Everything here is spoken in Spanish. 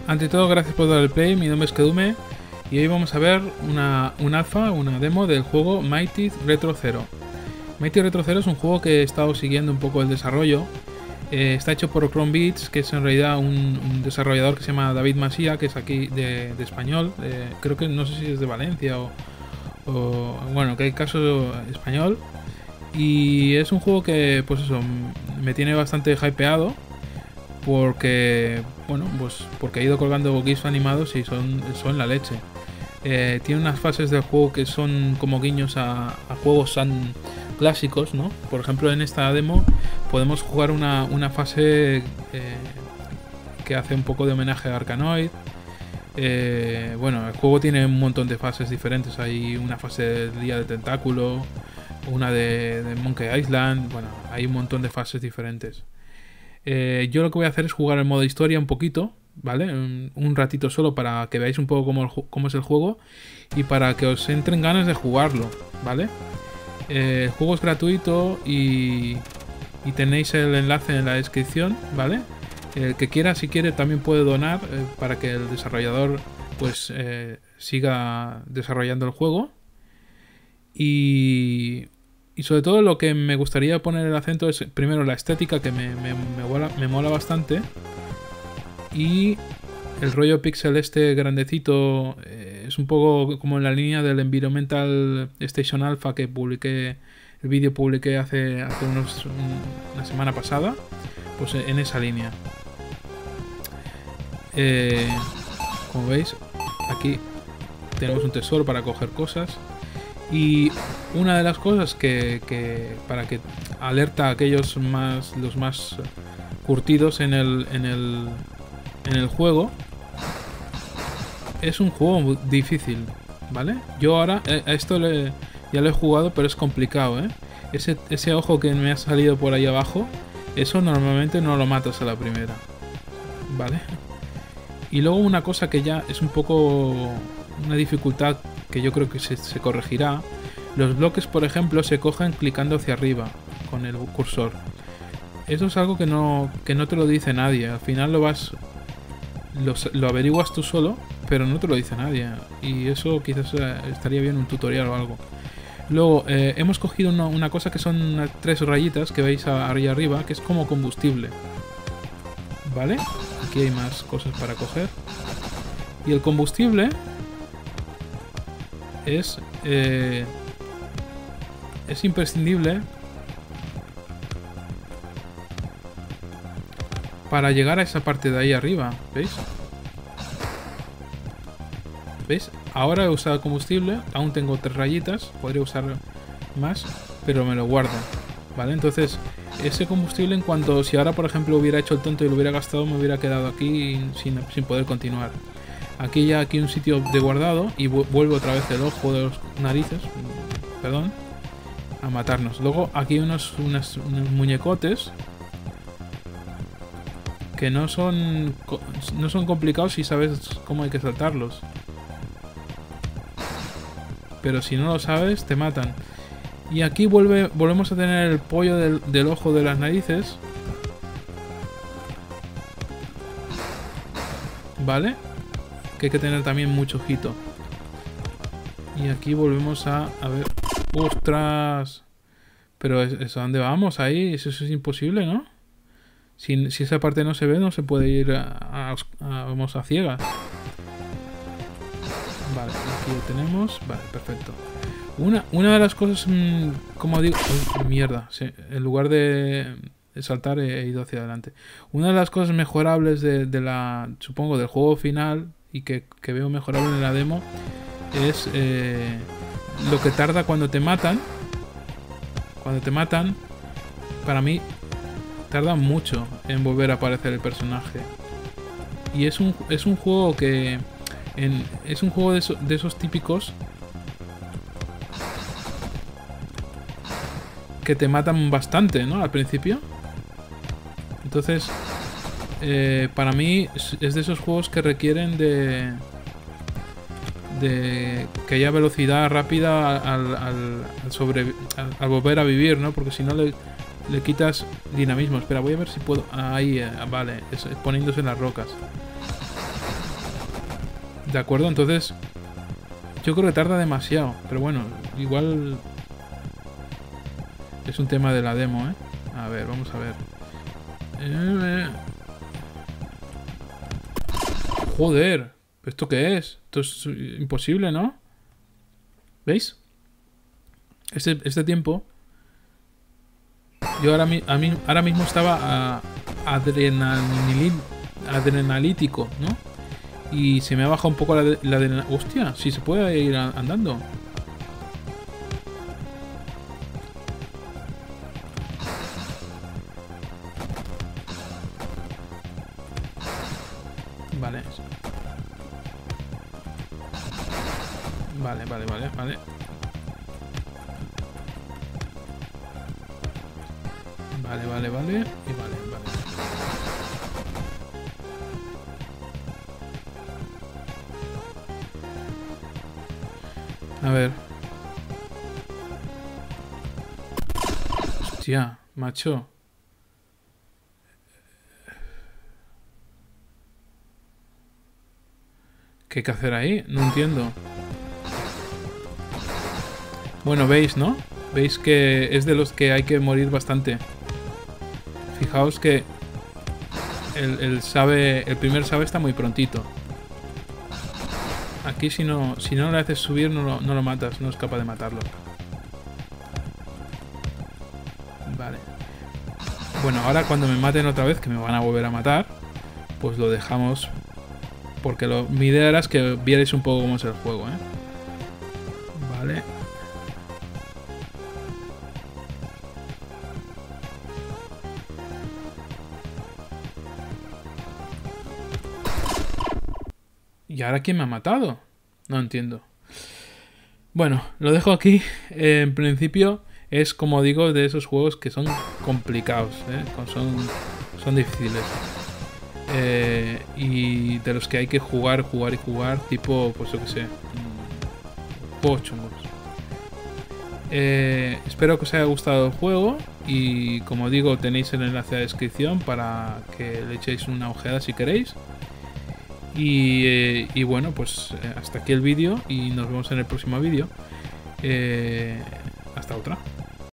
Ante todo, gracias por dar el play, mi nombre es Kedume y hoy vamos a ver un alfa, una demo del juego Mighty Retro Zero. Mighty Retro Zero es un juego que he estado siguiendo un poco el desarrollo. Está hecho por Chrome Beats, que es en realidad un desarrollador que se llama David Masía, que es aquí de español. Creo que no sé si es de Valencia o bueno, que hay caso español. Y es un juego que, pues eso, me tiene bastante hypeado. Porque, bueno, pues porque he ido colgando GIFs animados y son la leche. Tiene unas fases del juego que son como guiños a juegos tan clásicos, ¿no? Por ejemplo, en esta demo podemos jugar una fase que hace un poco de homenaje a Arkanoid. Bueno, el juego tiene un montón de fases diferentes. Hay una fase del Día de Tentáculo, una de Monkey Island. Bueno, hay un montón de fases diferentes. Yo lo que voy a hacer es jugar el modo historia un poquito, ¿vale? Un ratito solo para que veáis un poco cómo es el juego y para que os entren ganas de jugarlo, ¿vale? El juego es gratuito y tenéis el enlace en la descripción, ¿vale? El que quiera, si quiere, también puede donar para que el desarrollador pues siga desarrollando el juego. Y sobre todo lo que me gustaría poner el acento es primero la estética, que me mola bastante. Y el rollo pixel este grandecito es un poco como en la línea del Environmental Station Alpha que publiqué, el vídeo publiqué hace una semana pasada. Pues en esa línea. Como veis, aquí tenemos un tesoro para coger cosas. Y una de las cosas para que alerta a aquellos los más curtidos en el juego, es un juego difícil, ¿vale? Yo ahora a esto ya lo he jugado, pero es complicado, ¿eh? Ese ojo que me ha salido por ahí abajo, eso normalmente no lo matas a la primera, ¿vale? Y luego una cosa que ya es un poco una dificultad que yo creo que se corregirá. Los bloques, por ejemplo, se cogen clicando hacia arriba con el cursor. Eso es algo que no te lo dice nadie. Al final lo averiguas tú solo, pero no te lo dice nadie. Y eso quizás estaría bien un tutorial o algo. Luego hemos cogido una cosa que son 3 rayitas que veis ahí arriba, que es como combustible. ¿Vale? Aquí hay más cosas para coger. Y el combustible es imprescindible para llegar a esa parte de ahí arriba. ¿Veis? ¿Veis? Ahora he usado combustible, aún tengo 3 rayitas, podría usar más, pero me lo guardo, ¿vale? Entonces, ese combustible, si ahora por ejemplo hubiera hecho el tonto y lo hubiera gastado, me hubiera quedado aquí sin poder continuar. Aquí un sitio de guardado y vuelvo otra vez el ojo de los narices, perdón, a matarnos. Luego aquí unos muñecotes que no son complicados si sabes cómo hay que saltarlos. Pero si no lo sabes, te matan. Y aquí volvemos a tener el pollo del ojo de las narices. ¿Vale? Que hay que tener también mucho ojito. Y aquí volvemos a ver. ¡Ostras! Pero ¿eso dónde vamos? Ahí, eso es imposible, ¿no? Si esa parte no se ve, no se puede ir vamos a ciegas. Vale, aquí lo tenemos. Vale, perfecto. Una de las cosas, como digo... ¡Uy, mierda! Sí, en lugar de saltar he ido hacia adelante. Una de las cosas mejorables supongo, del juego final, y que veo mejorable en la demo, es lo que tarda cuando te matan. Cuando te matan, para mí, tarda mucho en volver a aparecer el personaje. Y es un juego que... es un juego de esos típicos que te matan bastante, ¿no? Al principio. Entonces, para mí es de esos juegos que requieren de que haya velocidad rápida al volver a vivir, ¿no? Porque si no le quitas dinamismo. Espera, voy a ver si puedo... Ahí, vale, poniéndose en las rocas. De acuerdo, entonces yo creo que tarda demasiado, pero bueno, igual es un tema de la demo, ¿eh? A ver, vamos a ver. Joder, ¿esto qué es? Esto es imposible, ¿no? ¿Veis? Este tiempo yo ahora mismo estaba adrenalítico, ¿no? Y se me ha bajado un poco la adrenalina. Hostia, sí se puede ir andando. Vale. Vale. Vale. Y vale. A ver. Hostia, macho. ¿Qué hay que hacer ahí? No entiendo. Bueno, veis, ¿no? Veis que es de los que hay que morir bastante. Fijaos que el primer sabe está muy prontito. Aquí si no le haces subir no lo matas, no es capaz de matarlo. Vale. Bueno, ahora cuando me maten otra vez, que me van a volver a matar, pues lo dejamos. Porque mi idea era que vierais un poco cómo es el juego, ¿eh? Vale. ¿Y ahora quién me ha matado? No entiendo. Bueno, lo dejo aquí. En principio es, como digo, de esos juegos que son complicados, ¿eh? Son difíciles. Y de los que hay que jugar, tipo, pues yo que sé, juegos chungos. Espero que os haya gustado el juego y, como digo, tenéis el enlace en la descripción para que le echéis una ojeada si queréis. Y bueno, pues hasta aquí el vídeo y nos vemos en el próximo vídeo. Hasta otra.